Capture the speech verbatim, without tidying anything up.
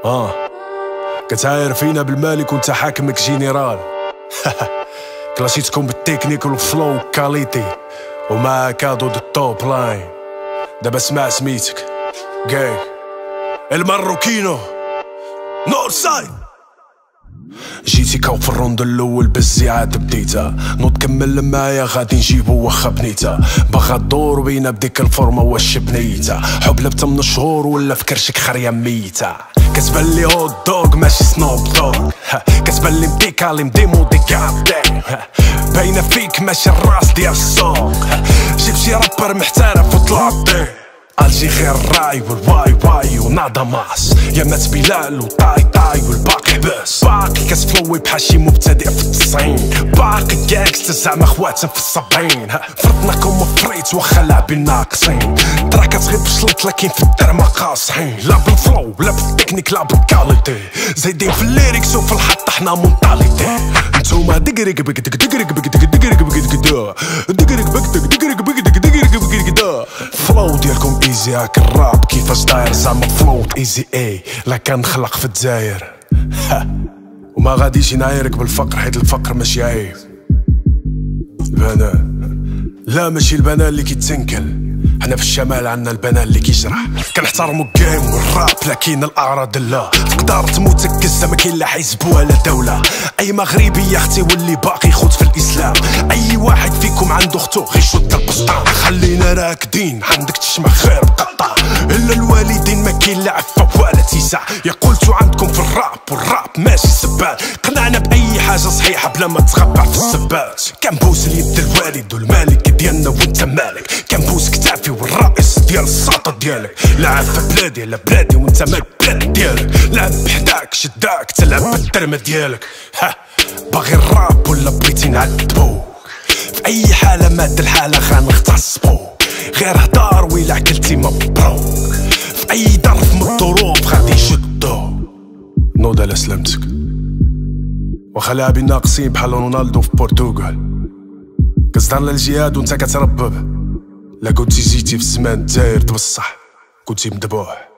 اه كتعاير فينا بالمالك وانت حاكمك جينيرال. كلاشيتكم بالتكنيك والفلو كاليتي وما كادو دو توب لاين. دابا سمع سميتك جاي الماروكينو نور سايد. جيتي كاو في الروند الاول بالزعاد بديتها نوض كمل معايا غادي نجيبو واخا بنيتها. باغا الدور بينا بديك الفورمه واش بنيتها. حب لبتا من الشهور ولا في كرشك خريه ميته. كتبان لي هوت دوغ ماشي سنوب دوغ. كتبان لي مديكالي مديمودي كابتن. باينه فيك ماشي الراس ديال السوق. جيب شي رابر محترف وطلعتي الجي غير الراي والواي واي ونادا ماس. يا مات بلال وطاي طاي والباقي بس. باقي كتفلوي بحال شي مبتدئ في التسعين. باقي جاكستا زعما خواتم في السبعين. فرطناكم وفريت واخا لاعبين ناقصين. ترا كتغيب بشلط لكن في الدرما قاصحين. لا بالفلو لا بالتكنيك لا بالكاليتي. زايدين في الليريكس وفي الحط حنا مونطاليتي. نتوما دقريق بك دق دقريق بك دق دقريق بك دق دقريق بك دق دقريق بك دق دقريق بك دق. فلو ديالكم ايزي هاك الراب كيفاش داير زعما فلو ايزي اي لا كنخلق في الجزائر. وما غاديش نعايرك بالفقر حيت الفقر ماشي عيب. البنان لا ماشي البنان اللي كيتسنكل. حنا في الشمال عندنا البنان اللي كيجرح. كنحترمو الجيم والراب لكن الاعراض لا. تقدر تموت تكزا ما كاين لا حزب ولا دوله. اي مغربي يا اختي واللي باقي يخوض في الاسلام. اي واحد فيكم عنده اختو غيشد البسطام. خلينا راكدين عندك تشمع خير بقطع. الا الوالدين ما كاين لا عفه ولا تيسع. يا قلتو عندكم في الراب والراب ماشي سبات. قنعنا باي حاجه صحيحه بلا ما تخبع في السبات. كنبوس اليد الوالد والمالك ديالنا وانت مالك. كنبوس كتافي والرئيس ديال السلطه ديالك. لعب في بلادي على بلادي وانت مال بلاد ديالك. لعب بحداك شداك تلعب بالدرمه ديالك. ها باغي الراب ولا بغيتي نعذبوك. في اي حاله مات الحاله غنغتصبوك. غير هدار ويلا عكلتي مبروك. في اي ظرف من الظروف غادي يشدو. نوض على سلامتك. واخا لاعبين ناقصين بحال رونالدو في البرتغال. كتهضر للجهاد وانت كتربب. لا كنتي جيتي في الزمان الجاير بصح كنتي مذبوح.